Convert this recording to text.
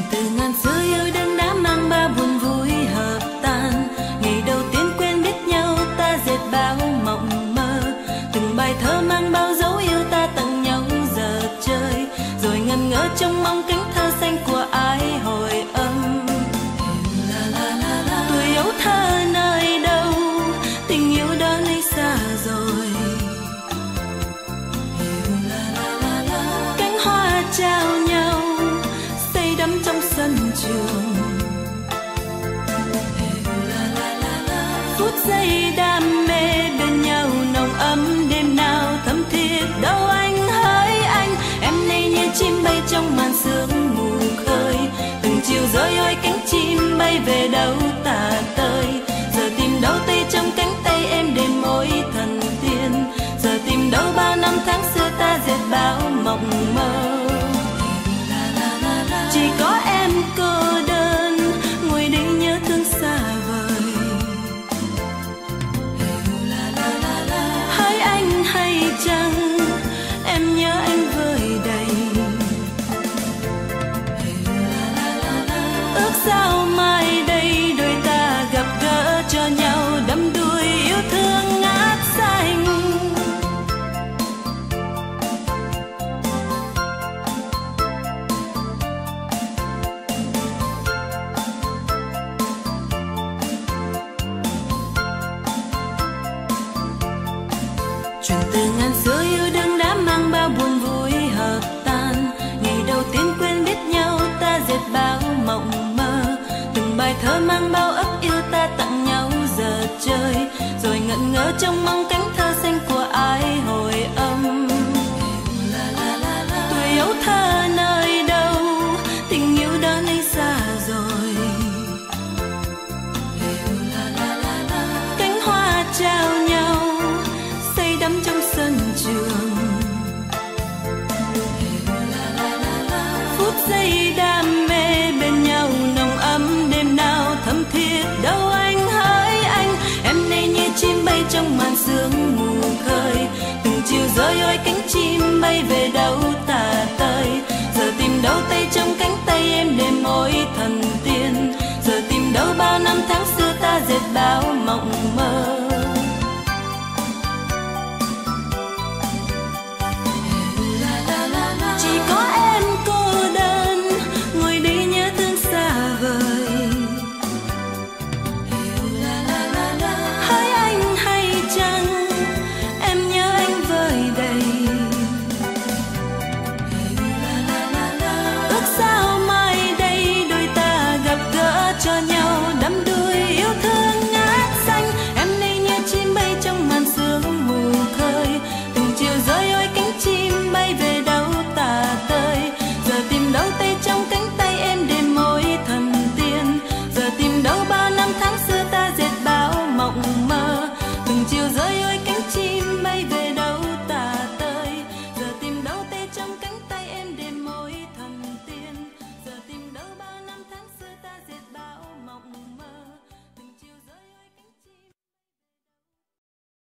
từ ngàn xưa yêu đương đã mang bao buồn vui hợp tan. Ngày đầu tiên quen biết nhau ta dệt bao mộng mơ, từng bài thơ mang bao dấu yêu ta tặng nhau giờ chơi, rồi ngần ngỡ trong mong cánh thơ xanh của ai hồi âm. Tuổi ấu thơ nơi đâu, tình yêu đó nay xa rồi. Cánh hoa trao nhau say đắm trong sân trường. Phút giây đam mê bên nhau nồng ấm đêm nào thấm thiết. Đâu anh hỡi anh, em nay như chim bay trong màn sương mù khơi. Từng chiều rơi ôi cánh chim bay về đâu tà tơi. Giờ tìm đâu tay trong cánh tay em đêm môi thần tiên. Giờ tìm đâu bao năm tháng xưa ta dệt bao mộng mơ. Chỉ có em cô đơn ngồi đây nhớ thương xa vời. Hỡi anh hay chăng em nhớ anh vơi đầy. Ước sao mai đây đôi ta gặp gỡ cho nhau đắm đuối yêu thương ngát xanh. Chuyện từ ngàn xưa yêu đương đã mang bao buồn vui hợp tan. Ngày đầu tiên quen biết nhau ta dệt bao mộng mơ, từng bài thơ mang bao ấp yêu ta tặng nhau giờ chơi, rồi ngẩn ngỡ trong mong cánh thơ xanh của ai hồi âm. Tuổi ấu thơ nơi đâu, tình yêu đó nay xa rồi. Cánh hoa trao nhau say đắm trong sân trường. Phút giây đam mê bên nhau nồng ấm đêm nào thấm thiết. Đâu anh hỡi anh, em nay như chim bay trong màn sương mù khơi. Từng chiều rơi ôi cánh chim bay về đâu